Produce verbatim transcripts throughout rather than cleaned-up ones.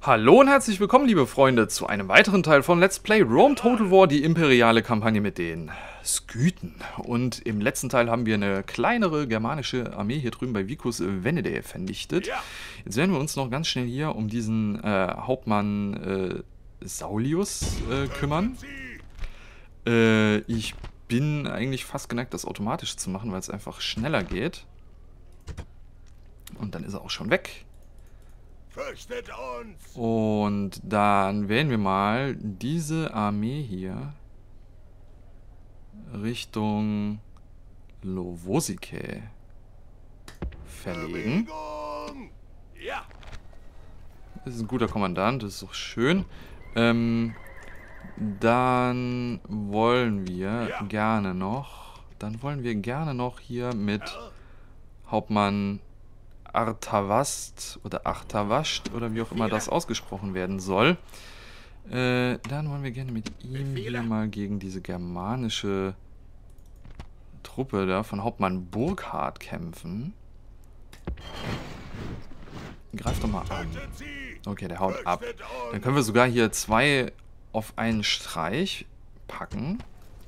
Hallo und herzlich willkommen, liebe Freunde, zu einem weiteren Teil von Let's Play Rome Total War, die imperiale Kampagne mit den Skythen. Und im letzten Teil haben wir eine kleinere germanische Armee hier drüben bei Vicus Venediae vernichtet. Jetzt werden wir uns noch ganz schnell hier um diesen äh, Hauptmann äh, Saulius äh, kümmern. Äh, ich bin eigentlich fast geneigt, das automatisch zu machen, weil es einfach schneller geht. Und dann ist er auch schon weg. Und dann werden wir mal diese Armee hier Richtung Lovosice verlegen. Das ist ein guter Kommandant, das ist auch schön. Ähm, dann wollen wir gerne noch, dann wollen wir gerne noch hier mit Hauptmann Artavast oder Artavasht oder wie auch immer das ausgesprochen werden soll. Äh, dann wollen wir gerne mit ihm hier mal gegen diese germanische Truppe da von Hauptmann Burkhard kämpfen. Greift doch mal an. Okay, der haut ab. Dann können wir sogar hier zwei auf einen Streich packen.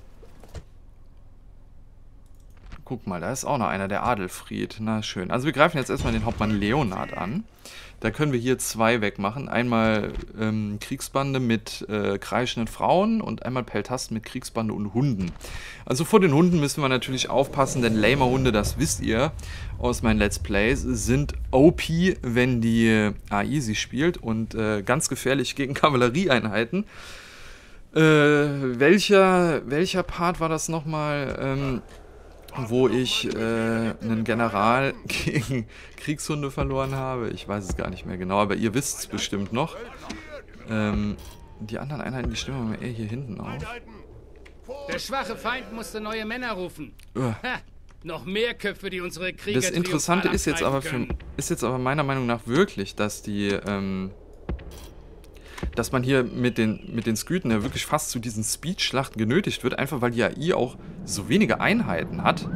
Guck mal, da ist auch noch einer, der Adelfried. Na schön. Also wir greifen jetzt erstmal den Hauptmann Leonhard an. Da können wir hier zwei wegmachen. Einmal ähm, Kriegsbande mit äh, kreischenden Frauen und einmal Peltast mit Kriegsbande und Hunden. Also vor den Hunden müssen wir natürlich aufpassen, denn Lamer-Hunde, das wisst ihr aus meinen Let's Plays, sind O P, wenn die A I sie spielt und äh, ganz gefährlich gegen Kavallerieeinheiten. Äh, welcher, welcher Part war das nochmal? Ähm... wo ich äh, einen General gegen Kriegshunde verloren habe. Ich weiß es gar nicht mehr genau, aber ihr wisst es bestimmt noch. Ähm, die anderen Einheiten, die stimmen wir eher hier hinten auf. Der schwache Feind musste neue Männer rufen. Uh. Ha, noch mehr Köpfe, die unsere Krieger Das Interessante ist jetzt, aber für, ist jetzt aber meiner Meinung nach wirklich, dass die... Ähm, dass man hier mit den, mit den Skythen ja wirklich fast zu diesen Speed-Schlachten genötigt wird, einfach weil die A I auch so wenige Einheiten hat.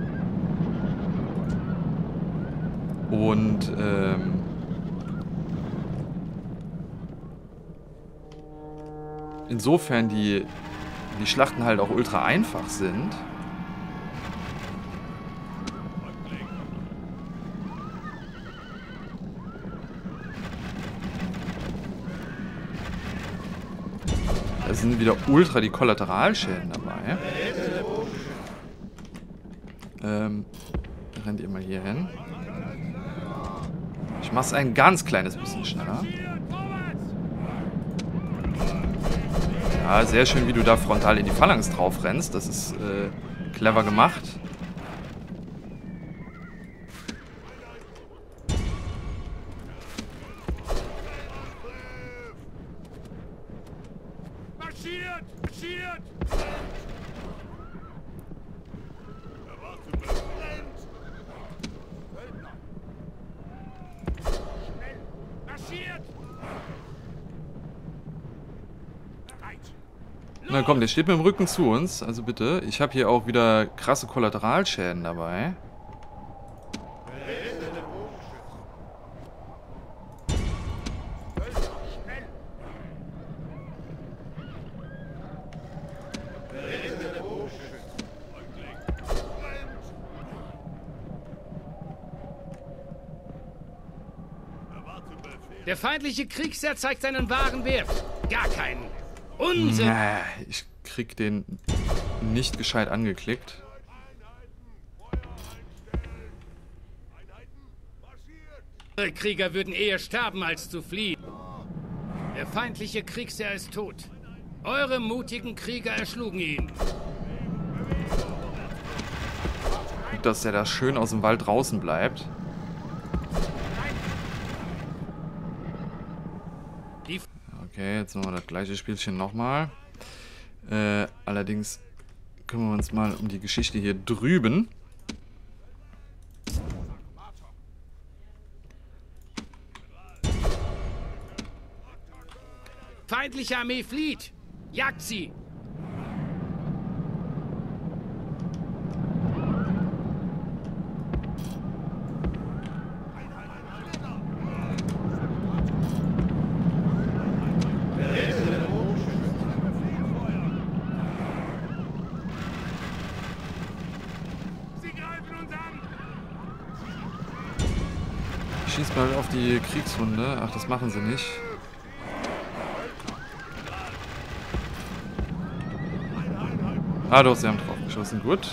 Und, ähm... insofern die, die Schlachten halt auch ultra einfach sind. Da sind wieder ultra die Kollateralschäden dabei. Ähm, rennt ihr mal hier hin. Ich mach's ein ganz kleines bisschen schneller. Ja, sehr schön, wie du da frontal in die Phalanx drauf rennst. Das ist äh, clever gemacht. Na komm, der steht mit dem Rücken zu uns. Also bitte. Ich habe hier auch wieder krasse Kollateralschäden dabei. Der feindliche Kriegsherr zeigt seinen wahren Wert. Gar keinen. Unsinn. Naja, ich krieg den nicht gescheit angeklickt. Eure Krieger würden eher sterben, als zu fliehen. Der feindliche Kriegsherr ist tot. Eure mutigen Krieger erschlugen ihn. Gut, dass der da schön aus dem Wald draußen bleibt. Okay, jetzt machen wir das gleiche Spielchen nochmal. Äh, allerdings kümmern wir uns mal um die Geschichte hier drüben. Feindliche Armee flieht. Jagt sie. erstmal auf die Kriegswunde. Ach, das machen sie nicht. Ah doch, sie haben drauf geschossen. Gut.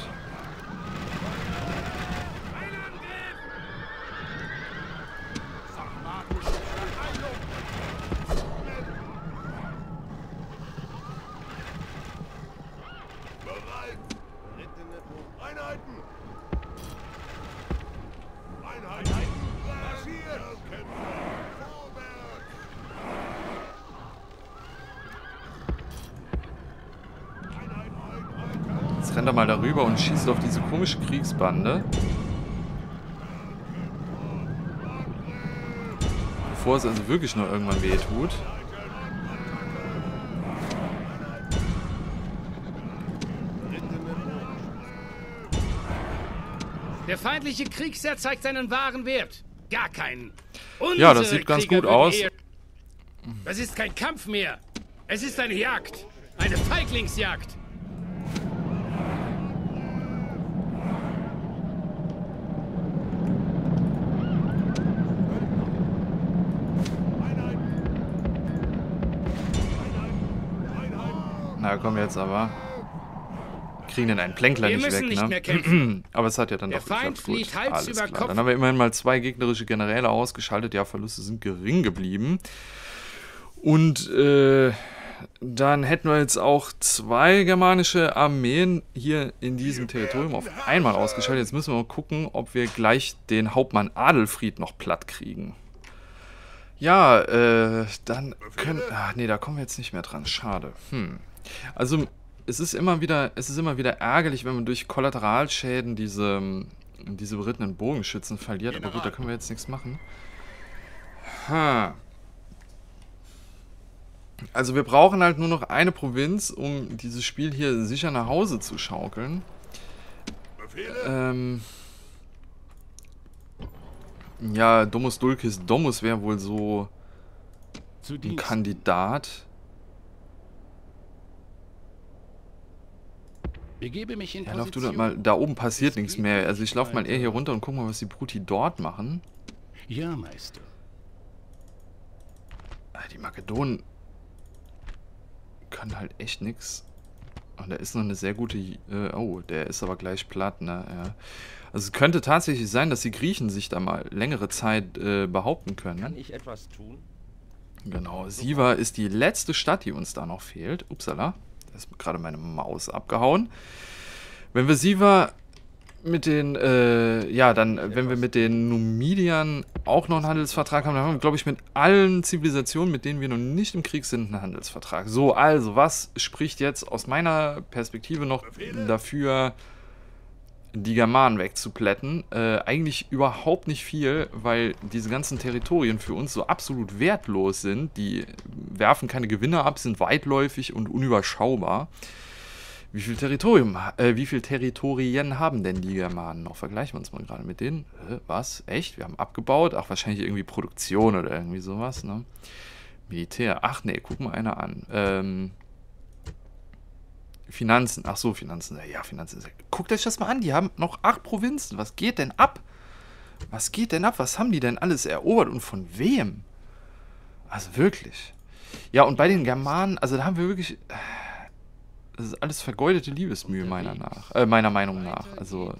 Jetzt rennt er mal darüber und schießt auf diese komische Kriegsbande. Bevor es also wirklich nur irgendwann weh tut. Der feindliche Kriegsherr zeigt seinen wahren Wert. Gar keinen. Unsere Ja, das sieht ganz Krieger gut würden aus. eher- Das ist kein Kampf mehr. Es ist eine Jagd. Eine Feiglingsjagd. Na komm jetzt aber. Kriegen denn einen Plänkler Wir nicht müssen weg, nicht ne? mehr kämpfen. Aber es hat ja dann Der doch Feind geklappt. Gut, flieht Hals alles über klar. Kopf. Dann haben wir immerhin mal zwei gegnerische Generäle ausgeschaltet. Ja, Verluste sind gering geblieben. Und äh, dann hätten wir jetzt auch zwei germanische Armeen hier in diesem Territorium auf einmal ausgeschaltet. Jetzt müssen wir mal gucken, ob wir gleich den Hauptmann Adelfried noch platt kriegen. Ja, äh, dann können... Ach nee, da kommen wir jetzt nicht mehr dran. Schade. Hm. Also, es ist immer wieder, es ist immer wieder ärgerlich, wenn man durch Kollateralschäden diese, diese berittenen Bogenschützen verliert. Aber gut, da können wir jetzt nichts machen. Ha. Also wir brauchen halt nur noch eine Provinz, um dieses Spiel hier sicher nach Hause zu schaukeln. Ähm... Ja, Domus Dulcis Domus wäre wohl so ein Kandidat. Begebe mich in Ja, lauf du das mal. Da oben passiert nichts mehr. Also ich laufe mal eher hier runter und guck mal, was die Bruti dort machen. Ja, Meister. Ah, die Makedonen können halt echt nichts. Und da ist noch eine sehr gute... Äh, oh, der ist aber gleich platt, ne? Ja. Also es könnte tatsächlich sein, dass die Griechen sich da mal längere Zeit äh, behaupten können. Kann ich etwas tun? Genau, Siva ist die letzte Stadt, die uns da noch fehlt. Upsala, da ist gerade meine Maus abgehauen. Wenn wir Siva mit den, äh, ja, dann, wenn wir mit den Numidiern auch noch einen Handelsvertrag haben, dann haben wir, glaube ich, mit allen Zivilisationen, mit denen wir noch nicht im Krieg sind, einen Handelsvertrag. So, also, was spricht jetzt aus meiner Perspektive noch dafür, die Germanen wegzuplätten? Äh, eigentlich überhaupt nicht viel, weil diese ganzen Territorien für uns so absolut wertlos sind. Die werfen keine Gewinne ab, sind weitläufig und unüberschaubar. Wie viel Territorium, äh, wie viel Territorien haben denn die Germanen noch? Vergleichen wir uns mal gerade mit denen. Äh, was? Echt? Wir haben abgebaut? Ach, wahrscheinlich irgendwie Produktion oder irgendwie sowas, ne? Militär. Ach nee, guck mal einer an. Ähm... Finanzen, ach so, Finanzen, ja, Finanzen. Guckt euch das mal an, die haben noch acht Provinzen. Was geht denn ab? Was geht denn ab? Was haben die denn alles erobert und von wem? Also wirklich. Ja, und bei den Germanen, also da haben wir wirklich, das ist alles vergeudete Liebesmühe meiner nach, äh, meiner Meinung nach. Also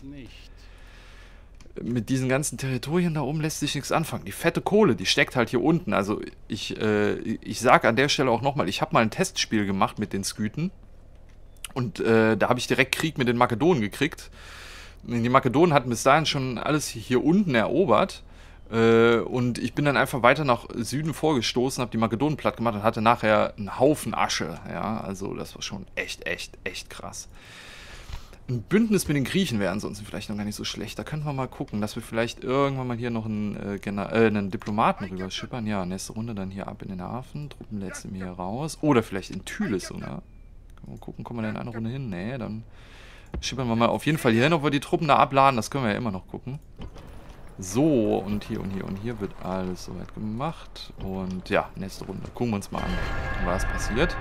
mit diesen ganzen Territorien da oben lässt sich nichts anfangen. Die fette Kohle, die steckt halt hier unten. Also ich, äh, ich sage an der Stelle auch nochmal, ich habe mal ein Testspiel gemacht mit den Skythen. Und äh, da habe ich direkt Krieg mit den Makedonen gekriegt. Die Makedonen hatten bis dahin schon alles hier unten erobert. Äh, und ich bin dann einfach weiter nach Süden vorgestoßen, habe die Makedonen platt gemacht und hatte nachher einen Haufen Asche. Ja, also das war schon echt, echt, echt krass. Ein Bündnis mit den Griechen wäre ansonsten vielleicht noch gar nicht so schlecht. Da könnten wir mal gucken, dass wir vielleicht irgendwann mal hier noch einen, äh, äh, einen Diplomaten rüber schippern. Ja, nächste Runde dann hier ab in den Hafen. Truppen letzte hier raus. Oder vielleicht in Tylis, oder? Mal gucken, kommen wir da in einer Runde hin? Nee, dann schippern wir mal auf jeden Fall hier hin, ob wir die Truppen da abladen. Das können wir ja immer noch gucken. So, und hier und hier und hier wird alles soweit gemacht. Und ja, nächste Runde. Gucken wir uns mal an, was passiert.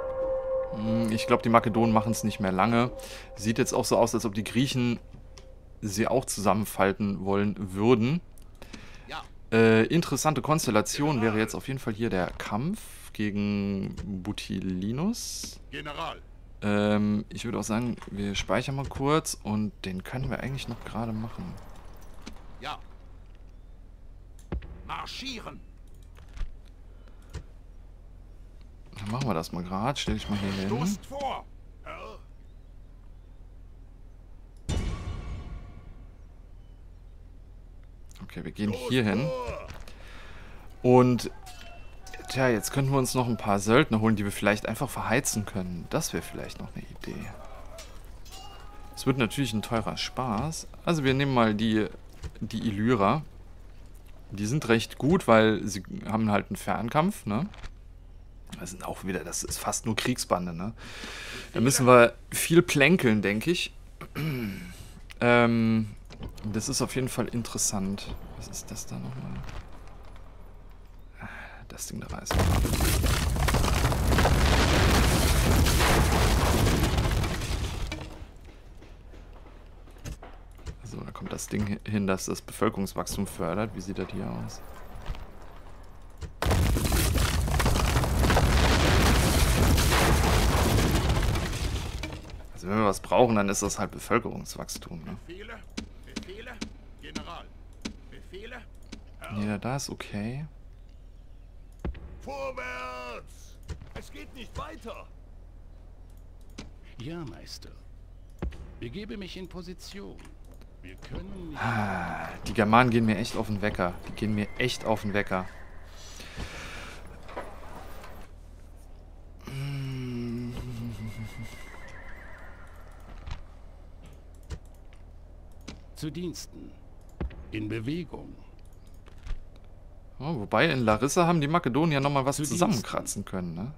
Ich glaube, die Makedonen machen es nicht mehr lange. Sieht jetzt auch so aus, als ob die Griechen sie auch zusammenfalten wollen würden. Äh, interessante Konstellation wäre jetzt auf jeden Fall hier der Kampf gegen Butilinus. General. Ähm, ich würde auch sagen, wir speichern mal kurz und den können wir eigentlich noch gerade machen. Ja. Marschieren. Dann machen wir das mal gerade. Stell dich mal hier hin. Stoßt vor. Herr. Okay, wir gehen hier hin. Und tja, jetzt könnten wir uns noch ein paar Söldner holen, die wir vielleicht einfach verheizen können. Das wäre vielleicht noch eine Idee. Es wird natürlich ein teurer Spaß. Also wir nehmen mal die, die Illyra. Die sind recht gut, weil sie haben halt einen Fernkampf, ne? Das sind auch wieder, das ist fast nur Kriegsbande, ne? Da müssen wir viel plänkeln, denke ich. ähm, das ist auf jeden Fall interessant. Was ist das da nochmal? Das Ding da reißt. So, da kommt das Ding hin, das das Bevölkerungswachstum fördert. Wie sieht das hier aus? Also wenn wir was brauchen, dann ist das halt Bevölkerungswachstum. Ne? Befehle. Befehle. General. Befehle. Ja, da ist okay. Vorwärts! Es geht nicht weiter! Ja, Meister. Begebe mich in Position. Wir können nicht... Ah, die Germanen gehen mir echt auf den Wecker. Die gehen mir echt auf den Wecker. Zu Diensten. In Bewegung. Oh, wobei in Larissa haben die Makedonier nochmal was Zu zusammenkratzen können, ne?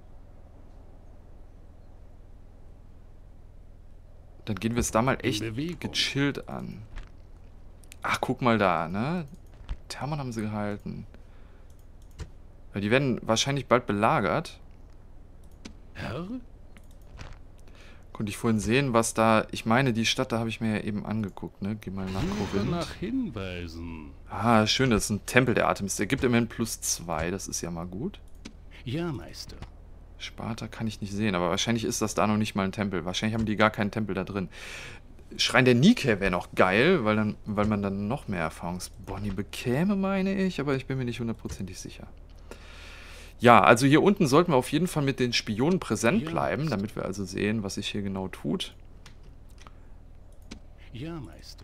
Dann gehen wir es da mal echt Bewegung. gechillt an. Ach, guck mal da, ne? Thermon haben sie gehalten. Ja, die werden wahrscheinlich bald belagert. Herr? Konnte ich vorhin sehen, was da... Ich meine, die Stadt, da habe ich mir ja eben angeguckt, ne? Geh mal nach Suche Korinth. nach Hinweisen. Ah, schön, das ist ein Tempel der Artemis. Der gibt immerhin plus zwei, das ist ja mal gut. Ja, Meister. Sparta kann ich nicht sehen, aber wahrscheinlich ist das da noch nicht mal ein Tempel. Wahrscheinlich haben die gar keinen Tempel da drin. Schrein der Nike wäre noch geil, weil, dann, weil man dann noch mehr Erfahrungsboni bekäme, meine ich, aber ich bin mir nicht hundertprozentig sicher. Ja, also hier unten sollten wir auf jeden Fall mit den Spionen präsent bleiben, damit wir also sehen, was sich hier genau tut. Ja, Meister.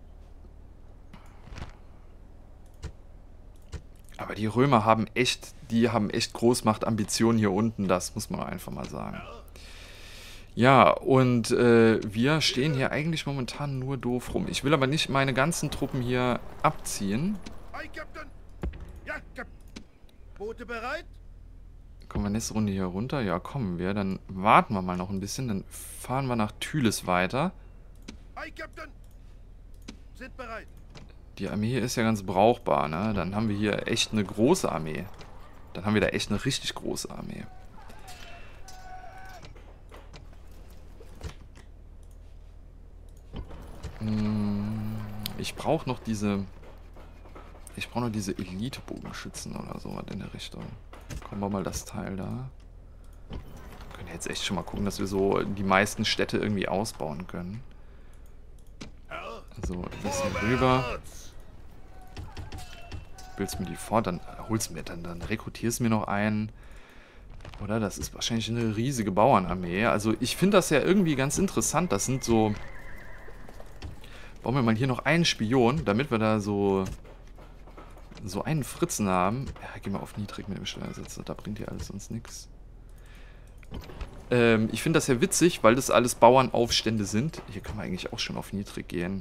Aber die Römer haben echt, die haben echt Großmachtambitionen hier unten, das muss man einfach mal sagen. Ja, und äh, wir stehen hier eigentlich momentan nur doof rum. Ich will aber nicht meine ganzen Truppen hier abziehen. Hi, Captain! Ja, Captain! Boote bereit? Kommen wir nächste Runde hier runter? Ja, kommen wir. Dann warten wir mal noch ein bisschen. Dann fahren wir nach Tylis weiter. Hi, Captain! Sind bereit. Die Armee hier ist ja ganz brauchbar, ne? Dann haben wir hier echt eine große Armee. Dann haben wir da echt eine richtig große Armee. Hm, ich brauche noch diese... Ich brauche noch diese Elite-Bogenschützen oder so in der Richtung. Kommen wir mal das Teil da. Wir können jetzt echt schon mal gucken, dass wir so die meisten Städte irgendwie ausbauen können. So, ein bisschen rüber. Bildst mir die fort, dann holst mir dann, dann rekrutierst mir noch einen. Oder? Das ist wahrscheinlich eine riesige Bauernarmee. Also ich finde das ja irgendwie ganz interessant. Das sind so... Bauen wir mal hier noch einen Spion, damit wir da so... so einen Fritzen haben. Ja, gehen wir auf niedrig mit dem Steuersitzer. Da bringt ja alles sonst nichts. Ähm, ich finde das ja witzig, weil das alles Bauernaufstände sind. Hier kann man eigentlich auch schon auf niedrig gehen.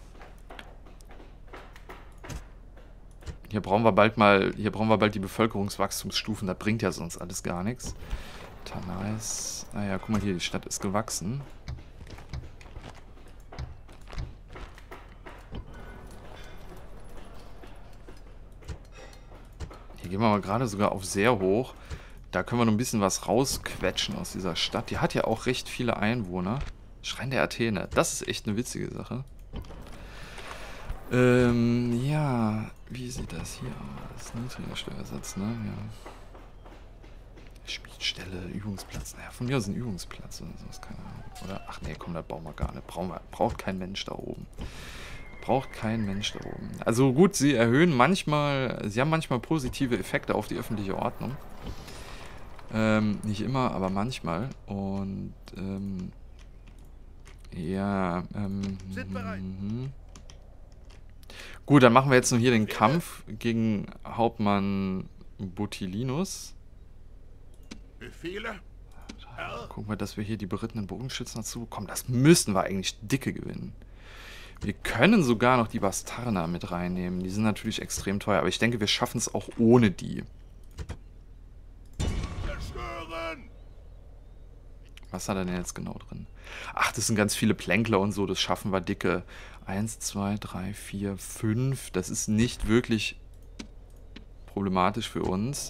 Hier brauchen wir bald mal, hier brauchen wir bald die Bevölkerungswachstumsstufen. Das bringt ja sonst alles gar nichts. Tanais. Ah ja, guck mal hier, die Stadt ist gewachsen. Hier gehen wir mal gerade sogar auf sehr hoch. Da können wir noch ein bisschen was rausquetschen aus dieser Stadt. Die hat ja auch recht viele Einwohner. Schrein der Athene. Das ist echt eine witzige Sache. Ähm, ja, wie sieht das hier aus? Niedriger Steuersatz, ne? Ja. Spielstelle, Übungsplatz. Naja, von mir aus ein Übungsplatz oder sowas, keine Ahnung. Oder? Ach nee, komm, das bauen wir gar nicht. Brauchen wir, braucht kein Mensch da oben. Braucht kein Mensch da oben. Also gut, sie erhöhen manchmal, sie haben manchmal positive Effekte auf die öffentliche Ordnung. Ähm, nicht immer, aber manchmal. Und, ähm, ja, ähm, Sind bereit. mhm. Gut, dann machen wir jetzt nur hier den Kampf gegen Hauptmann Botilinus. Befehle? Herr? Gucken wir, dass wir hier die berittenen Bogenschützen dazu bekommen. Das müssten wir eigentlich dicke gewinnen. Wir können sogar noch die Bastarner mit reinnehmen. Die sind natürlich extrem teuer, aber ich denke, wir schaffen es auch ohne die. Zerstören! Was hat er denn jetzt genau drin? Ach, das sind ganz viele Plänkler und so. Das schaffen wir dicke. Eins, zwei, drei, vier, fünf. Das ist nicht wirklich problematisch für uns.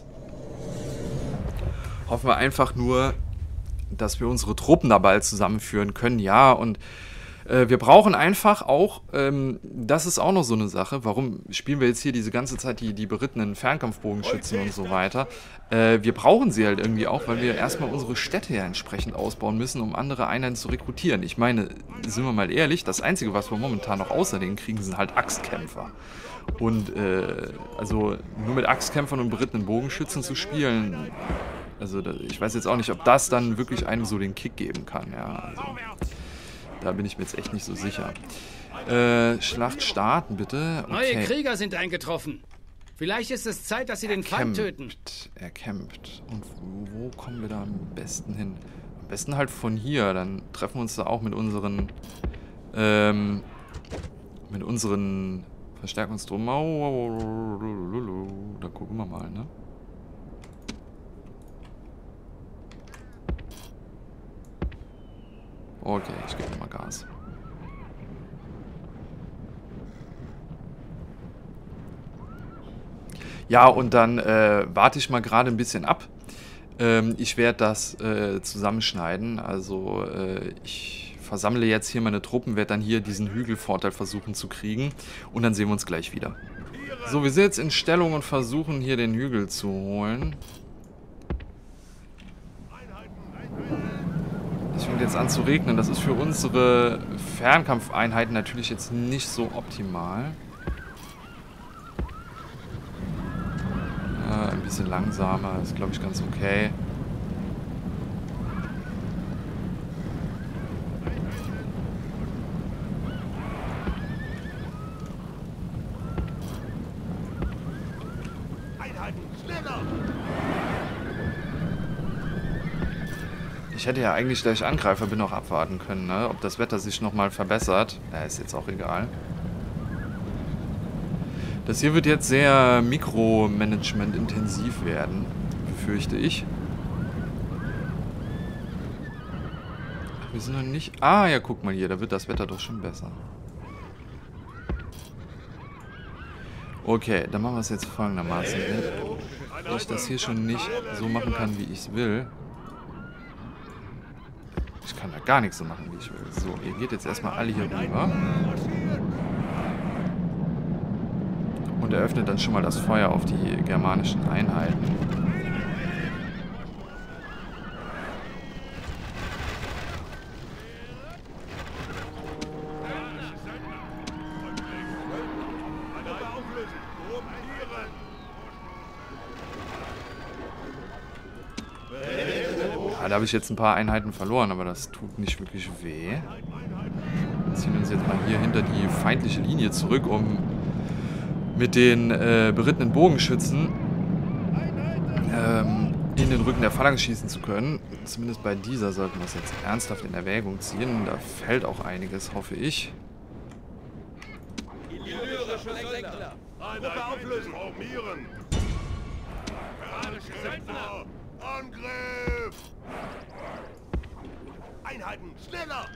Hoffen wir einfach nur, dass wir unsere Truppen da bald zusammenführen können. Ja, und äh, wir brauchen einfach auch, ähm, das ist auch noch so eine Sache, warum spielen wir jetzt hier diese ganze Zeit die, die berittenen Fernkampfbogenschützen und so weiter. Äh, wir brauchen sie halt irgendwie auch, weil wir erstmal unsere Städte ja entsprechend ausbauen müssen, um andere Einheiten zu rekrutieren. Ich meine, sind wir mal ehrlich, das Einzige, was wir momentan noch außer denen kriegen, sind halt Axtkämpfer. Und äh, also nur mit Axtkämpfern und berittenen Bogenschützen zu spielen, also da, ich weiß jetzt auch nicht, ob das dann wirklich einem so den Kick geben kann. Ja, also, da bin ich mir jetzt echt nicht so sicher. Äh, Schlacht starten, bitte. Okay. Neue Krieger sind eingetroffen. Vielleicht ist es Zeit, dass sie den Feind töten. Er kämpft. Und wo kommen wir da am besten hin? Am besten halt von hier. Dann treffen wir uns da auch mit unseren ähm, mit unseren Verstärkungstruppen. Da gucken wir mal, ne? Okay, ich gebe mal Gas. Ja, und dann äh, warte ich mal gerade ein bisschen ab. Ähm, ich werde das äh, zusammenschneiden. Also äh, ich versammle jetzt hier meine Truppen, werde dann hier diesen Hügelvorteil versuchen zu kriegen. Und dann sehen wir uns gleich wieder. So, wir sind jetzt in Stellung und versuchen hier den Hügel zu holen. Es fängt jetzt an zu regnen. Das ist für unsere Fernkampfeinheiten natürlich jetzt nicht so optimal. Ja, ein bisschen langsamer ist, glaube ich, ganz okay. Einheiten, schneller! Ich hätte ja eigentlich, da ich Angreifer bin, auch abwarten können, ne? Ob das Wetter sich nochmal verbessert. Ja, ist jetzt auch egal. Das hier wird jetzt sehr Mikromanagement-intensiv werden, befürchte ich. Ach, wir sind noch nicht... Ah, ja, guck mal hier, da wird das Wetter doch schon besser. Okay, dann machen wir es jetzt folgendermaßen. Wenn ich das hier schon nicht so machen kann, wie ich es will... Ich kann da gar nichts so machen, wie ich will. So, ihr geht jetzt erstmal alle hier rüber. Und eröffnet dann schon mal das Feuer auf die germanischen Einheiten. Ja, da habe ich jetzt ein paar Einheiten verloren, aber das tut nicht wirklich weh. Wir ziehen uns jetzt mal hier hinter die feindliche Linie zurück, um mit den äh, berittenen Bogenschützen ähm, in den Rücken der Phalanx schießen zu können. Zumindest bei dieser sollten wir es jetzt ernsthaft in Erwägung ziehen. Da fällt auch einiges, hoffe ich. Gruppe auflösen! Formieren! Kämpfer! Angriff! Einheiten, schneller!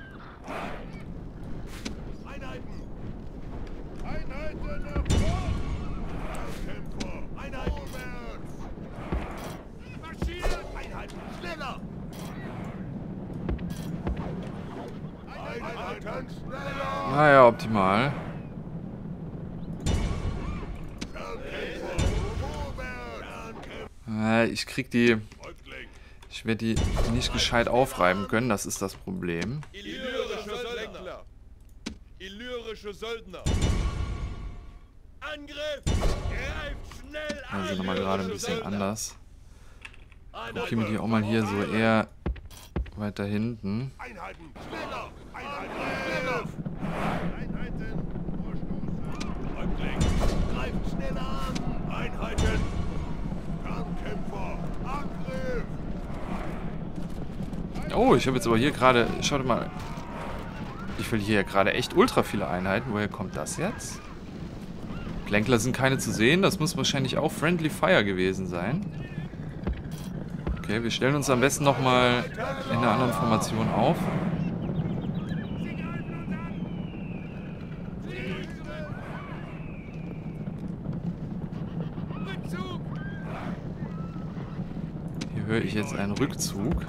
Einheiten! Einheiten nach vorn! Kämpfer! Einheiten vorwärts! Marschieren! Einheiten, schneller! Einheiten, schneller! Naja, optimal. Ja, ich krieg die... Ich werde die nicht gescheit aufreiben können, das ist das Problem. Illyrische Söldner. Illyrische Söldner. Angriff! Greift schnell an! Also nochmal gerade ein bisschen anders. Guck mir die auch mal hier so eher weiter hinten. Einheiten! Schneller! Einheiten! Schneller! Einheiten! Vorstoßen! Häuptling! Greift schneller an! Einheiten! Fernkämpfer! Angriff! Oh, ich habe jetzt aber hier gerade... Schaut mal. Ich will hier ja gerade echt ultra viele Einheiten. Woher kommt das jetzt? Plänkler sind keine zu sehen. Das muss wahrscheinlich auch Friendly Fire gewesen sein. Okay, wir stellen uns am besten nochmal in einer anderen Formation auf. Hier höre ich jetzt einen Rückzug.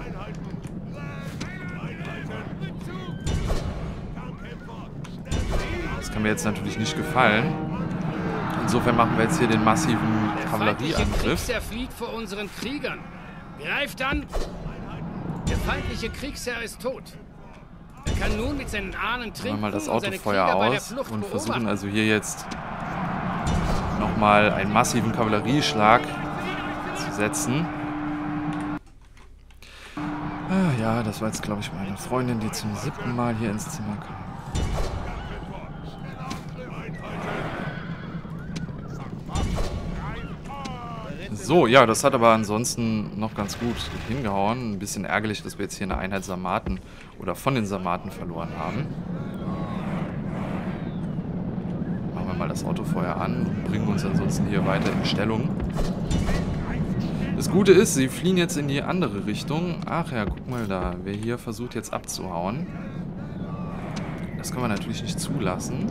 Das kann mir jetzt natürlich nicht gefallen. Insofern machen wir jetzt hier den massiven Kavallerieangriff. Der flieht vor unseren Kriegern. Greift an! Der feindliche Kriegsherr ist tot. Er kann nun mit seinen Ahnen trinken Machen wir mal das und seine Autofeuer Krieger bei der aus Flucht und versuchen beobachten. also hier jetzt nochmal einen massiven Kavallerieschlag zu setzen. Ah, ja, das war jetzt, glaube ich, meine Freundin, die zum siebten Mal hier ins Zimmer kam. So, ja, das hat aber ansonsten noch ganz gut hingehauen. Ein bisschen ärgerlich, dass wir jetzt hier eine Einheit Sarmaten oder von den Sarmaten verloren haben. Machen wir mal das Autofeuer an und bringen uns ansonsten hier weiter in Stellung. Das Gute ist, sie fliehen jetzt in die andere Richtung. Ach ja, guck mal da. Wer hier versucht jetzt abzuhauen. Das können wir natürlich nicht zulassen.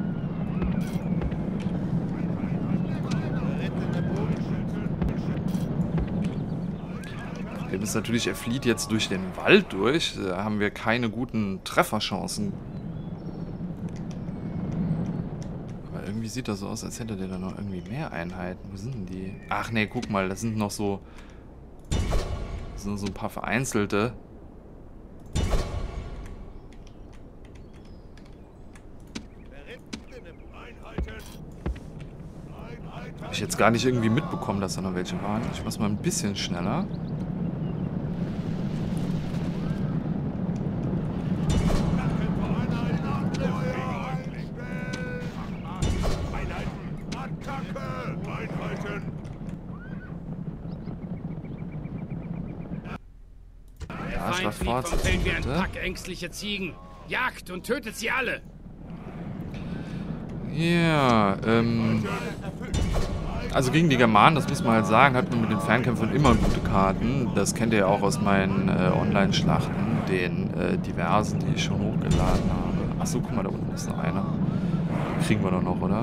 Problem ist natürlich, er flieht jetzt durch den Wald durch. Da haben wir keine guten Trefferchancen. Aber irgendwie sieht das so aus, als hätte der da noch irgendwie mehr Einheiten. Wo sind denn die? Ach nee, guck mal, das sind noch so... So, so ein paar vereinzelte. Habe ich jetzt gar nicht irgendwie mitbekommen, dass da noch welche waren. Ich mach's mal ein bisschen schneller. Ja, Schlag fortsetzen, wie ein bitte. Pack ängstlicher Ziegen. Jagt und tötet sie alle. Ja, ähm... Also gegen die Germanen, das muss man halt sagen, hat man mit den Fernkämpfern immer gute Karten. Das kennt ihr ja auch aus meinen äh, Online-Schlachten, den äh, diversen, die ich schon hochgeladen habe. Achso, guck mal, da unten ist noch einer. Kriegen wir doch noch, oder?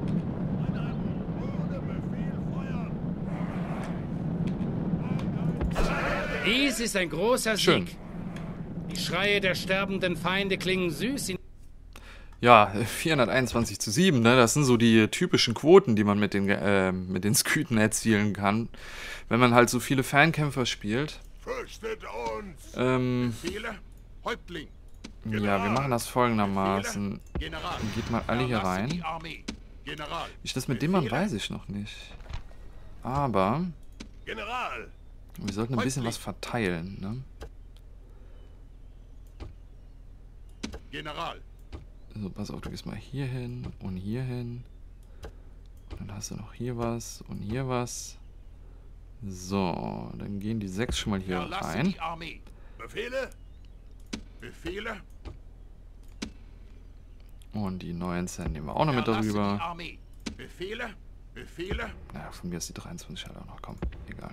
Dies ist ein großer Schön. Sieg. Die Schreie der sterbenden Feinde klingen süß in... Ja, vierhunderteinundzwanzig zu sieben, ne? Das sind so die typischen Quoten, die man mit den, äh, mit den Sküten erzielen kann, wenn man halt so viele Fernkämpfer spielt. Fürchtet uns! Ähm, Befehle? Häuptling! ja, wir machen das folgendermaßen. General! Geht mal alle hier Erlasse rein. die Armee. General! Wie ich das mit dem Mann weiß ich noch nicht. Aber General! wir sollten ein bisschen was verteilen, ne? General! So, pass auf, du gehst mal hier hin und hier hin. Und dann hast du noch hier was und hier was. So, dann gehen die sechs schon mal hier Erlasse rein. die Armee. Befehle? Befehle? Und die neunzehn nehmen wir auch noch mit Erlasse die darüber. Armee. Befehle? Befehle? Naja, von mir ist die dreiundzwanzig halt auch noch. Komm, egal.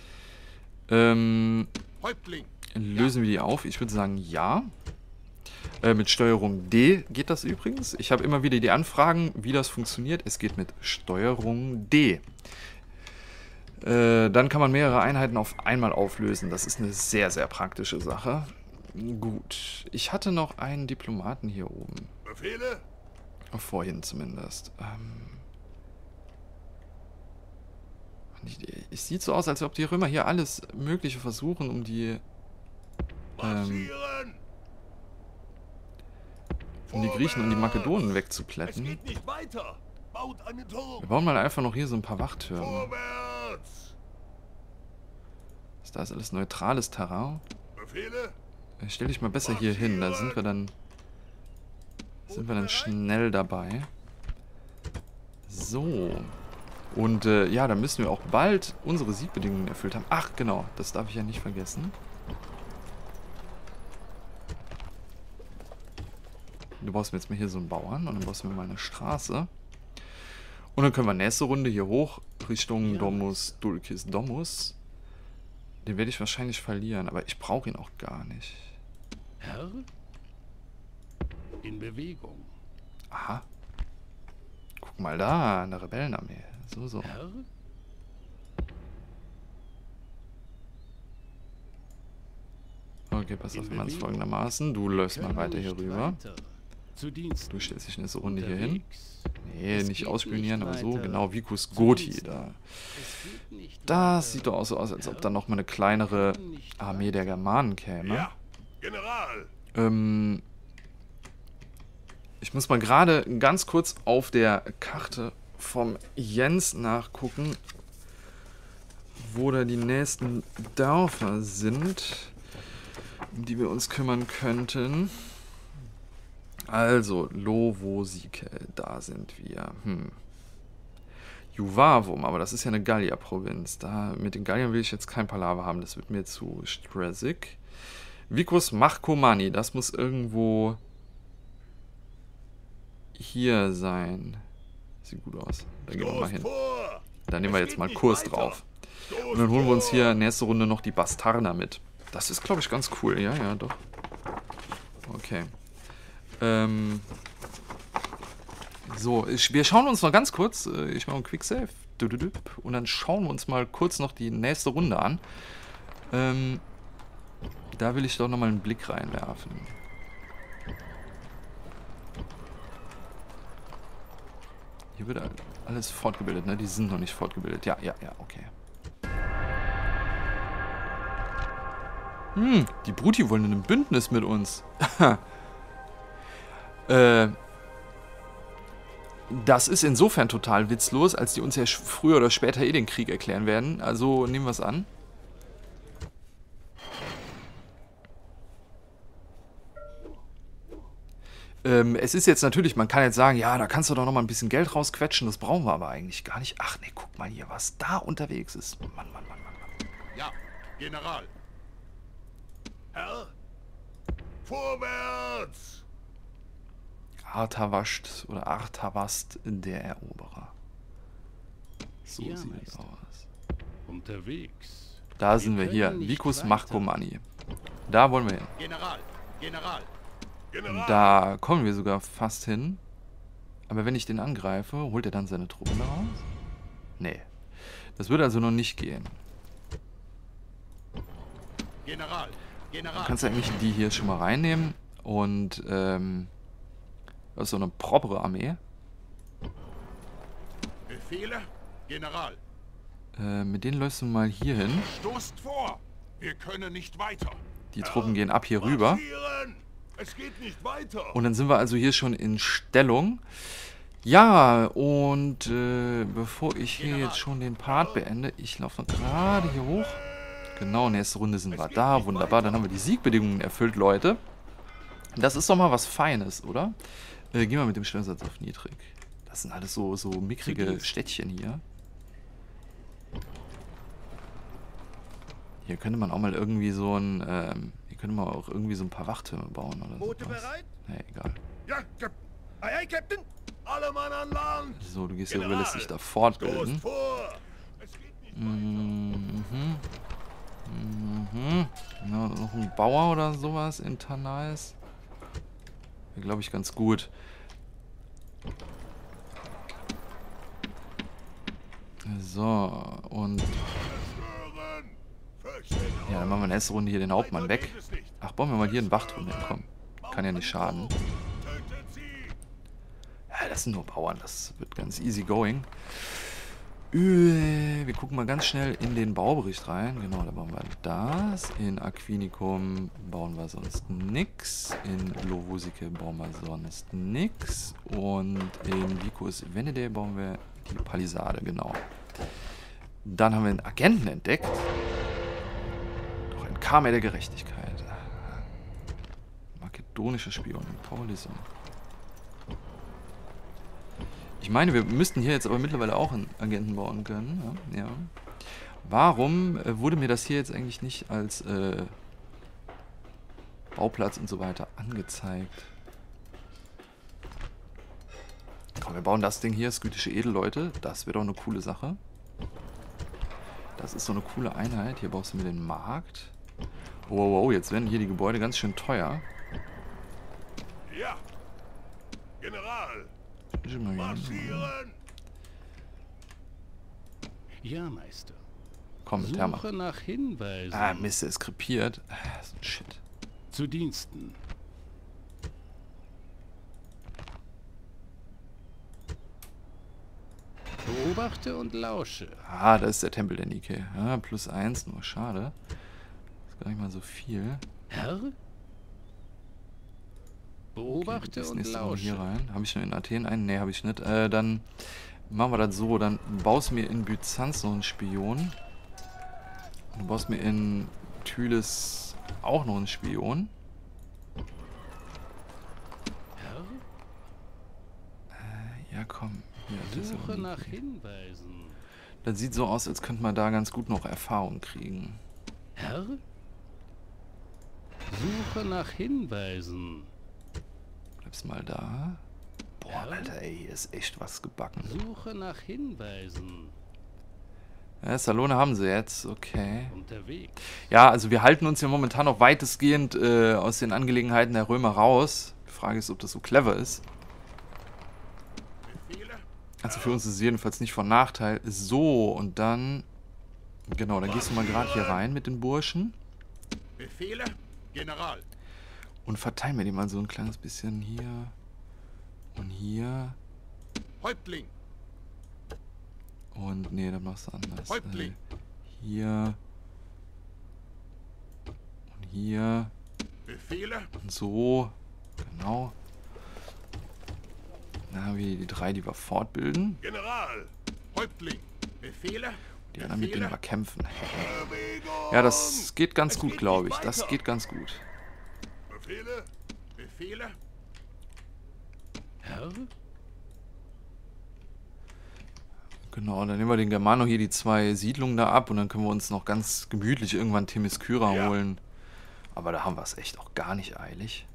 Ähm, Häuptling! lösen wir die auf? Ich würde sagen, ja. Äh, mit Steuerung D geht das übrigens. Ich habe immer wieder die Anfragen, wie das funktioniert. Es geht mit Steuerung D. Äh, dann kann man mehrere Einheiten auf einmal auflösen. Das ist eine sehr, sehr praktische Sache. Gut. Ich hatte noch einen Diplomaten hier oben. Befehle? Vorhin zumindest. Ähm, Es sieht so aus, als ob die Römer hier alles Mögliche versuchen, um die... Ähm, um die Griechen und die Makedonen wegzuplätten. Es geht nicht weiter. Baut einen Turm. Wir bauen mal einfach noch hier so ein paar Wachtürme. Vorwärts. Da ist alles neutrales Terrain. Befehle? Stell dich mal besser hier hin, da sind wir dann... Sind wir dann schnell dabei. So. Und äh, ja, dann müssen wir auch bald unsere Siegbedingungen erfüllt haben. Ach, genau, das darf ich ja nicht vergessen. Du baust mir jetzt mal hier so einen Bauern und dann baust du mir mal eine Straße. Und dann können wir nächste Runde hier hoch Richtung Domus Dulcis Domus. Den werde ich wahrscheinlich verlieren, aber ich brauche ihn auch gar nicht. Herr? In Bewegung. Aha. Guck mal da, eine Rebellenarmee. So, so. Herr? Okay, pass auf, wir machen es folgendermaßen. Du läufst mal weiter hier rüber. Zu Dienst. Du stellst dich nächste Runde hier hin. Unterwegs. Nee, Es nicht geht ausspionieren, nicht aber so. weiter. Genau, Vicus Zu Goti Dienst. da. Es geht nicht Das weiter. sieht doch auch so aus, als ob da noch mal eine kleinere Armee der Germanen käme. Ja, General. Ähm, ich muss mal gerade ganz kurz auf der Karte vom Jens nachgucken, wo da die nächsten Dörfer sind, um die wir uns kümmern könnten. Also, Lovosike, da sind wir. Hm. Juvavum, aber das ist ja eine Gallier-Provinz. Da, mit den Galliern will ich jetzt kein Palaver haben, das wird mir zu stressig. Vicus Marcomani, das muss irgendwo hier sein. Sieht gut aus. Da gehen wir mal hin. Vor. Da nehmen wir Es jetzt geht mal nicht Kurs weiter. drauf. Stoß Und dann holen wir uns vor. hier nächste Runde noch die Bastarner mit. Das ist, glaube ich, ganz cool. Ja, ja, doch. Okay. Ähm. So, ich, wir schauen uns noch ganz kurz. äh, Ich mache einen Quicksave. Und dann schauen wir uns mal kurz noch die nächste Runde an. Ähm. Da will ich doch nochmal einen Blick reinwerfen. Hier wird alles fortgebildet, ne? Die sind noch nicht fortgebildet. Ja, ja, ja, okay. Hm, die Bruti wollen in einem Bündnis mit uns. äh, das ist insofern total witzlos, als die uns ja früher oder später eh den Krieg erklären werden. Also nehmen wir es an. Ähm, es ist jetzt natürlich, man kann jetzt sagen, ja, da kannst du doch noch mal ein bisschen Geld rausquetschen, das brauchen wir aber eigentlich gar nicht. Ach nee, guck mal hier, was da unterwegs ist. Mann, Mann, Mann, Mann, Mann. Ja, General. Herr? Vorwärts. Artavasht oder Artavast der Eroberer. So Ja, sieht es Meister. aus. Unterwegs. Da sind wir können hier. nicht Vicus weiter. Marcomani. Da wollen wir hin. General. General. Und General. da kommen wir sogar fast hin. Aber wenn ich den angreife, holt er dann seine Truppen da raus? Nee. Das würde also noch nicht gehen. General. Du General. kannst ja eigentlich die hier schon mal reinnehmen. Und, ähm... das ist so eine propere Armee. Befehle? General. Äh, mit denen läufst du mal hier hin. Stoßt vor. Wir können nicht weiter. Die Truppen gehen ab hier rüber. Marschieren. Es geht nicht weiter. Und dann sind wir also hier schon in Stellung. Ja, und äh, bevor ich hier jetzt schon den Part beende, ich laufe gerade hier hoch. Genau, nächste Runde sind wir da. Wunderbar, dann haben wir die Siegbedingungen erfüllt, Leute. Das ist doch mal was Feines, oder? Äh, gehen wir mit dem Stellensatz auf niedrig. Das sind alles so, so mickrige Städtchen hier. Hier könnte man auch mal irgendwie so ein, ähm, hier könnte man auch irgendwie so ein paar Wachtürme bauen oder so. Boote bereit? Nee, egal. Ja, Cap Ei, ei, Captain. Alle Mann an Land. So, du gehst hier, General. willst dich da Stoßt fortbilden. vor. Es geht nicht Mhm. Mhm. Ja, noch ein Bauer oder sowas in Tanais. Wäre, glaube ich, ganz gut. So, und hören. Fürchten ja, dann machen wir in der nächsten Runde hier den Hauptmann weg. geht es nicht. Ach, bauen wir mal hier einen Wachturm hin, komm. Kann ja nicht schaden. Tötet sie. Ja, das sind nur Bauern, das wird ganz easy going. Äh, wir gucken mal ganz schnell in den Baubericht rein. Genau, da bauen wir das. In Aquinicum bauen wir sonst nix. In Lovosice bauen wir sonst nix. Und in Vicus Venedae bauen wir die Palisade, genau. Dann haben wir einen Agenten entdeckt. Doch ein Karma der Gerechtigkeit. Makedonischer Spion. Paulism. Ich meine, wir müssten hier jetzt aber mittlerweile auch einen Agenten bauen können. Ja. ja. Warum äh, wurde mir das hier jetzt eigentlich nicht als äh, Bauplatz und so weiter angezeigt? Komm, wir bauen das Ding hier, skytische Edelleute. Das wäre doch eine coole Sache. Das ist so eine coole Einheit. Hier baust du mir den Markt. Oh, wow, wow, jetzt werden hier die Gebäude ganz schön teuer. Ja. General. Marschieren. Ja, Meister. Komm, mit Therma. Suche nach Hinweisen. Ah, Mist, der ist krepiert. Ah, so ein Shit. Zu Diensten. Beobachte und lausche. Ah, da ist der Tempel der Nike. Ah, plus eins, nur schade. Das ist gar nicht mal so viel. Herr? Beobachte okay, und lausche. Hier rein. Habe ich schon in Athen einen? Ne, habe ich nicht. Äh, dann machen wir das so. Dann baust du mir in Byzanz noch einen Spion. Und du baust mir in Tylis auch noch einen Spion. Herr? Äh, ja, komm. Hier, Suche nach Hinweisen. Das sieht so aus, als könnte man da ganz gut noch Erfahrung kriegen. Herr? Suche nach Hinweisen. Bleibst mal da. Boah, Herr? Alter, ey, hier ist echt was gebacken. Suche nach Hinweisen. Ja, Salone haben sie jetzt, okay. Unterwegs. Ja, also wir halten uns ja momentan noch weitestgehend äh, aus den Angelegenheiten der Römer raus. Die Frage ist, ob das so clever ist. Also für uns ist es jedenfalls nicht von Nachteil. So, und dann... Genau, dann gehst du mal gerade hier rein mit den Burschen. Befehle, General. Und verteilen wir die mal so ein kleines bisschen hier. Und hier. Häuptling. Und, nee, dann machst du anders. Häuptling. Äh, hier. Und hier. Befehle. Und so. Genau. Dann haben wir die drei, die wir fortbilden. General. Häuptling. Befehle. Die anderen, mit denen wir kämpfen. Bewegung. Ja, das geht ganz Es gut, geht glaube ich. nicht Das weiter. geht ganz gut. Befehle. Befehle. Herr? Genau, dann nehmen wir den Germano hier die zwei Siedlungen da ab und dann können wir uns noch ganz gemütlich irgendwann Themyskyra Ja. holen. Aber da haben wir es echt auch gar nicht eilig.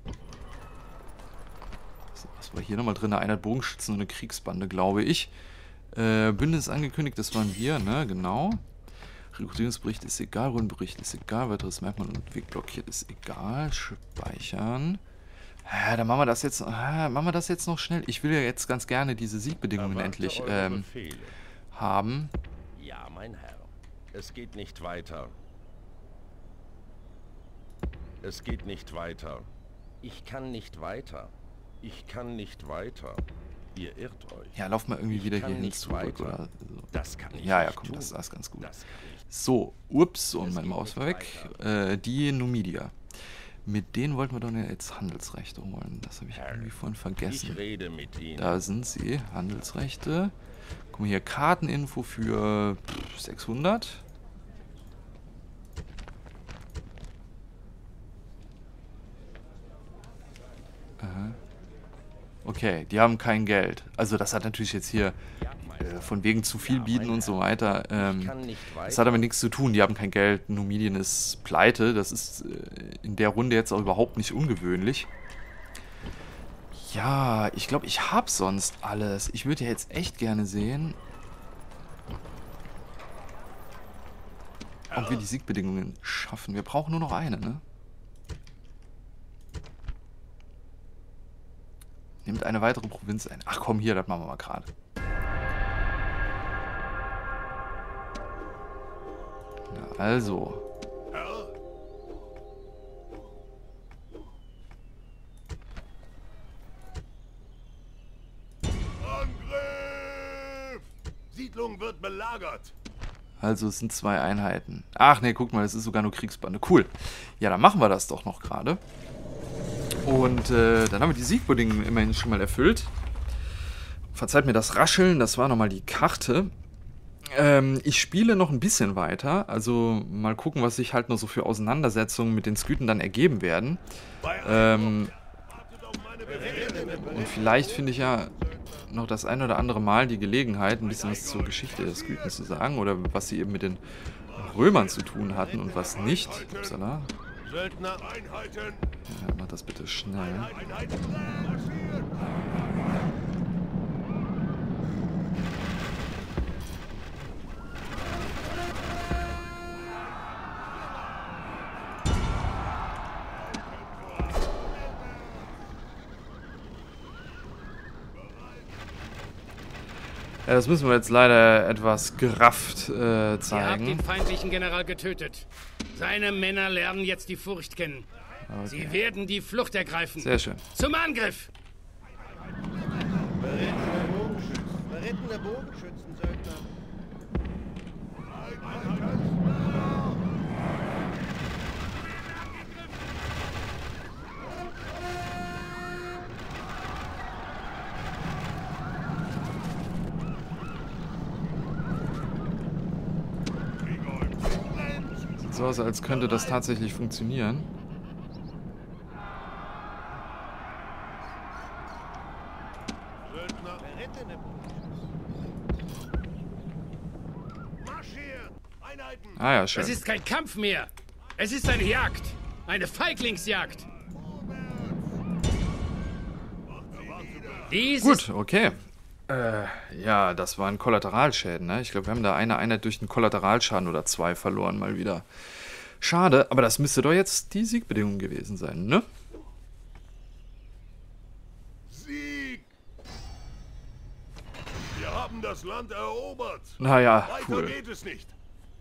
So, was war hier nochmal drin? Eine Einheit Bogenschützen und eine Kriegsbande, glaube ich. Äh, Bündnis angekündigt, das waren wir, ne? Genau. Rekrutierungsbericht ist egal, Rundenbericht ist egal, weiteres Merkmal und Weg blockiert ist egal. Speichern. Ja, dann machen wir das jetzt, ah, machen wir das jetzt noch schnell. Ich will ja jetzt ganz gerne diese Siegbedingungen Erwarte endlich eure ähm, Befehle. haben. Ja, mein Herr. Es geht nicht weiter. Es geht nicht weiter. Ich kann nicht weiter. Ich kann nicht weiter. Ihr irrt euch. Ja, lauf mal irgendwie Ich wieder kann hier hin nicht zurück weiter. oder so. Das kann ich Ja, ja, nicht komm, tun. das, das ist ganz gut. Das kann ich. So, ups, und Es meine geht Maus nicht war weg. Äh, die Numidier. Mit denen wollten wir doch jetzt Handelsrechte holen. Das habe ich Herr, irgendwie vorhin Ich vergessen. rede mit Ihnen. Da sind sie, Handelsrechte. Guck mal hier, Karteninfo für pff, sechshundert. Aha. Okay, die haben kein Geld. Also das hat natürlich jetzt hier Ja, Meister. äh, von wegen zu viel Ja, bieten mein und so Herr. weiter. Ich Ähm, kann nicht das weiter. hat aber nichts zu tun. Die haben kein Geld. Numidien ist pleite. Das ist äh, in der Runde jetzt auch überhaupt nicht ungewöhnlich. Ja, ich glaube, ich habe sonst alles. Ich würde ja jetzt echt gerne sehen, ob wir die Siegbedingungen schaffen. Wir brauchen nur noch eine, ne? Nehmt eine weitere Provinz ein. Ach komm, hier, das machen wir mal gerade. Ja, also. Herr. Angriff! Siedlung wird belagert. belagert. Also es sind zwei Einheiten. Ach nee, guck mal, das ist sogar nur Kriegsbande. Cool. Ja, dann machen wir das doch noch gerade. Und äh, dann haben wir die Siegbedingungen immerhin schon mal erfüllt. Verzeiht mir das Rascheln, das war nochmal die Karte. Ähm, ich spiele noch ein bisschen weiter. Also mal gucken, was sich halt noch so für Auseinandersetzungen mit den Skythen dann ergeben werden. Ähm, und vielleicht finde ich ja noch das ein oder andere Mal die Gelegenheit, ein bisschen was zur Geschichte der Skythen zu sagen oder was sie eben mit den Römern zu tun hatten und was nicht. Upsala. Ja, mach das bitte schnell. Ja, das müssen wir jetzt leider etwas gerafft äh, zeigen. Ihr habt den feindlichen General getötet. Seine Männer lernen jetzt die Furcht kennen. Okay. Sie werden die Flucht ergreifen. Sehr schön. Zum Angriff! Berittene Bogenschützen, Söldner. Sieht so aus, als könnte das tatsächlich funktionieren. Ah ja, schön. Es ist kein Kampf mehr. Es ist eine Jagd. Eine Feiglingsjagd. Dies Gut, okay. Äh, ja, das waren Kollateralschäden, ne? Ich glaube, wir haben da eine Einheit durch einen Kollateralschaden oder zwei verloren, mal wieder. Schade, aber das müsste doch jetzt die Siegbedingung gewesen sein, ne? Sieg! Wir haben das Land erobert. Naja, Weiter cool. geht es nicht.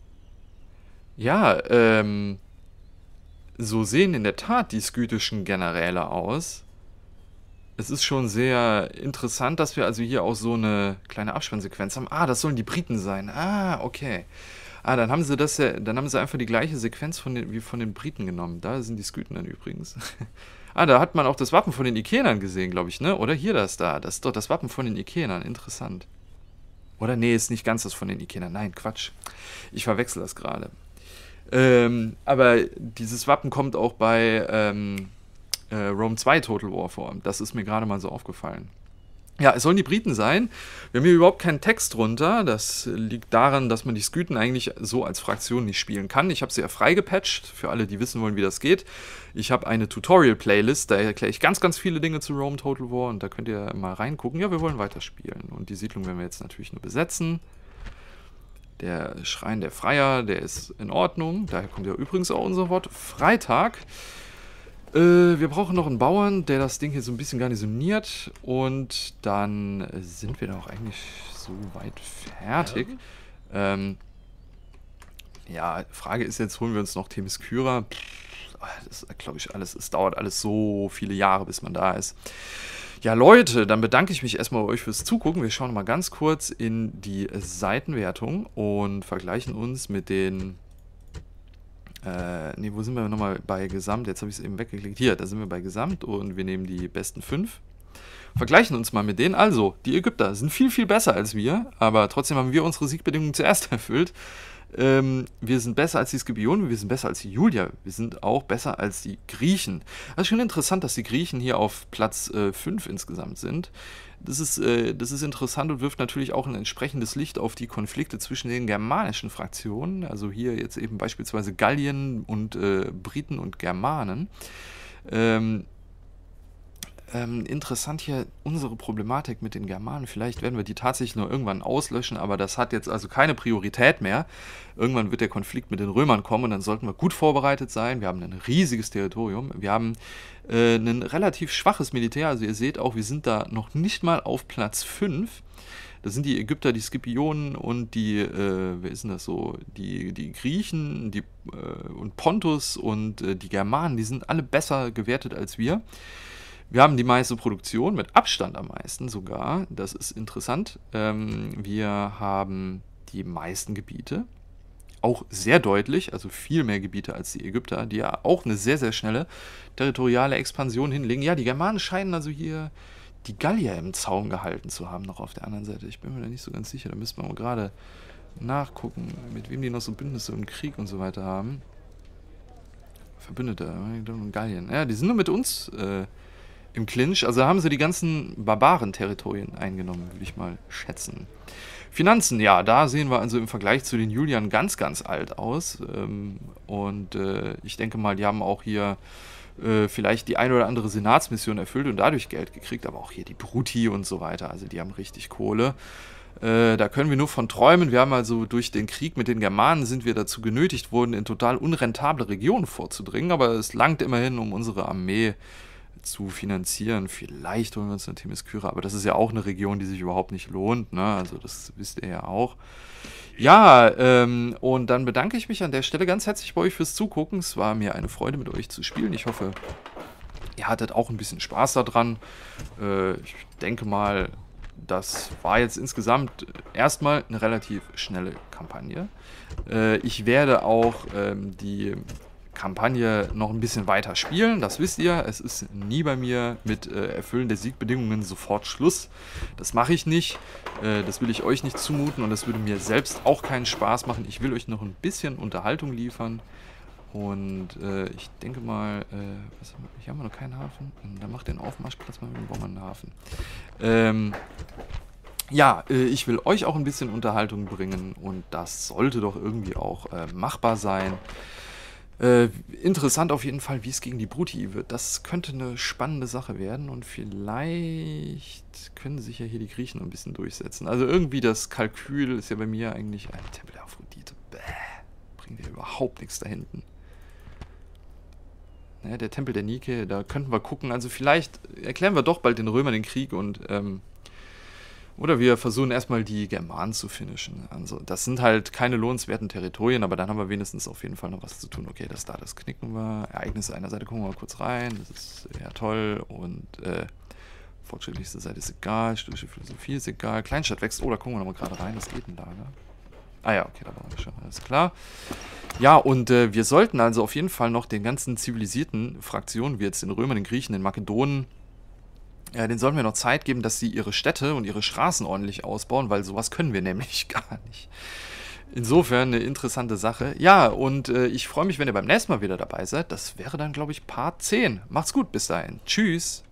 Ja, ähm, so sehen in der Tat die skythischen Generäle aus. Es ist schon sehr interessant, dass wir also hier auch so eine kleine Abspannsequenz haben. Ah, das sollen die Briten sein. Ah, okay. Ah, dann haben sie das ja, dann haben sie einfach die gleiche Sequenz von den, wie von den Briten genommen. Da sind die Skythen dann übrigens. Ah, da hat man auch das Wappen von den Ikenern gesehen, glaube ich, ne? Oder hier das da. Das ist doch das Wappen von den Ikenern. Interessant. Oder nee, ist nicht ganz das von den Ikenern. Nein, Quatsch. Ich verwechsel das gerade. Ähm, aber dieses Wappen kommt auch bei ähm, äh, Rome zwei Total War vor. Das ist mir gerade mal so aufgefallen. Ja, es sollen die Briten sein. Wir haben hier überhaupt keinen Text drunter. Das liegt daran, dass man die Skythen eigentlich so als Fraktion nicht spielen kann. Ich habe sie ja frei gepatcht, für alle, die wissen wollen, wie das geht. Ich habe eine Tutorial-Playlist, da erkläre ich ganz, ganz viele Dinge zu Rome Total War und da könnt ihr mal reingucken. Ja, wir wollen weiterspielen. Und die Siedlung werden wir jetzt natürlich nur besetzen. Der Schrein der Freier, der ist in Ordnung. Daher kommt ja übrigens auch unser Wort Freitag. Äh, wir brauchen noch einen Bauern, der das Ding hier so ein bisschen garnisoniert. Und dann sind wir doch eigentlich so weit fertig. Ja, ähm, ja Frage ist jetzt, holen wir uns noch Themyskyra? Das ist, glaube ich, alles, es dauert alles so viele Jahre, bis man da ist. Ja, Leute, dann bedanke ich mich erstmal bei euch fürs Zugucken. Wir schauen mal ganz kurz in die Seitenwertung und vergleichen uns mit den... Äh, ne, wo sind wir nochmal bei Gesamt? Jetzt habe ich es eben weggeklickt. Hier, da sind wir bei Gesamt und wir nehmen die besten fünf. Vergleichen uns mal mit denen. Also, die Ägypter sind viel, viel besser als wir, aber trotzdem haben wir unsere Siegbedingungen zuerst erfüllt. Ähm, wir sind besser als die Scipionen, wir sind besser als die Julier, wir sind auch besser als die Griechen. Das ist schon interessant, dass die Griechen hier auf Platz äh, fünf insgesamt sind. Das ist, äh, das ist interessant und wirft natürlich auch ein entsprechendes Licht auf die Konflikte zwischen den germanischen Fraktionen, also hier jetzt eben beispielsweise Gallien und äh, Briten und Germanen. Ähm, Ähm, interessant hier unsere Problematik mit den Germanen. Vielleicht werden wir die tatsächlich nur irgendwann auslöschen, aber das hat jetzt also keine Priorität mehr. Irgendwann wird der Konflikt mit den Römern kommen und dann sollten wir gut vorbereitet sein. Wir haben ein riesiges Territorium. Wir haben äh, ein relativ schwaches Militär. Also ihr seht auch, wir sind da noch nicht mal auf Platz fünf. Das sind die Ägypter, die Scipionen und die, äh, wer ist denn das so? Die, die Griechen die, äh, und Pontus und äh, die Germanen, die sind alle besser gewertet als wir. Wir haben die meiste Produktion, mit Abstand am meisten sogar. Das ist interessant. Ähm, wir haben die meisten Gebiete. Auch sehr deutlich, also viel mehr Gebiete als die Ägypter, die ja auch eine sehr, sehr schnelle territoriale Expansion hinlegen. Ja, die Germanen scheinen also hier die Gallier im Zaum gehalten zu haben, noch auf der anderen Seite. Ich bin mir da nicht so ganz sicher, da müssen wir mal gerade nachgucken, mit wem die noch so Bündnisse und Krieg und so weiter haben. Verbündete, und Gallien. Ja, die sind nur mit uns äh, im Clinch, also haben sie die ganzen Barbaren-Territorien eingenommen, würde ich mal schätzen. Finanzen, ja, da sehen wir also im Vergleich zu den Juliern ganz, ganz alt aus. Ähm, und äh, ich denke mal, die haben auch hier äh, vielleicht die ein oder andere Senatsmission erfüllt und dadurch Geld gekriegt, aber auch hier die Bruti und so weiter, also die haben richtig Kohle. Äh, da können wir nur von träumen. Wir haben also durch den Krieg mit den Germanen sind wir dazu genötigt worden, in total unrentable Regionen vorzudringen, aber es langt immerhin, um unsere Armee zu finanzieren. Vielleicht holen wir uns eine Themyskyra, aber das ist ja auch eine Region, die sich überhaupt nicht lohnt, ne? Also das wisst ihr ja auch. Ja, ähm, und dann bedanke ich mich an der Stelle ganz herzlich bei euch fürs Zugucken. Es war mir eine Freude, mit euch zu spielen. Ich hoffe, ihr hattet auch ein bisschen Spaß daran. Äh, ich denke mal, das war jetzt insgesamt erstmal eine relativ schnelle Kampagne. Äh, ich werde auch ähm, die Kampagne noch ein bisschen weiter spielen, das wisst ihr. Es ist nie bei mir mit äh, Erfüllen der Siegbedingungen sofort Schluss. Das mache ich nicht. Äh, das will ich euch nicht zumuten und das würde mir selbst auch keinen Spaß machen. Ich will euch noch ein bisschen Unterhaltung liefern. Und äh, ich denke mal, äh, was haben wir? Hier haben wir noch keinen Hafen. Dann macht den Aufmarschplatz mal mit dem Bommern einen Hafen. Ähm, ja, äh, ich will euch auch ein bisschen Unterhaltung bringen und das sollte doch irgendwie auch äh, machbar sein. Äh, interessant auf jeden Fall, wie es gegen die Bruti wird. Das könnte eine spannende Sache werden und vielleicht können sich ja hier die Griechen ein bisschen durchsetzen. Also irgendwie das Kalkül ist ja bei mir eigentlich ein Tempel der Aphrodite. Bäh, bringt ja überhaupt nichts da hinten. Ja, der Tempel der Nike, da könnten wir gucken. Also vielleicht erklären wir doch bald den Römern den Krieg und ähm, oder wir versuchen erstmal die Germanen zu finishen. Also das sind halt keine lohnenswerten Territorien, aber dann haben wir wenigstens auf jeden Fall noch was zu tun. Okay, das da, das knicken wir. Ereignisse einer Seite, gucken wir mal kurz rein. Das ist ja toll. Und äh, fortschrittlichste Seite ist egal. Studierte Philosophie ist egal. Kleinstadt wächst. Oh, da gucken wir nochmal gerade rein. Was geht denn da, ne? Ah ja, okay, da waren wir schon. Alles klar. Ja, und äh, wir sollten also auf jeden Fall noch den ganzen zivilisierten Fraktionen, wie jetzt den Römern, den Griechen, den Makedonen, ja, denen sollten wir noch Zeit geben, dass sie ihre Städte und ihre Straßen ordentlich ausbauen, weil sowas können wir nämlich gar nicht. Insofern eine interessante Sache. Ja, und äh, ich freue mich, wenn ihr beim nächsten Mal wieder dabei seid. Das wäre dann, glaube ich, Part zehn. Macht's gut, bis dahin. Tschüss.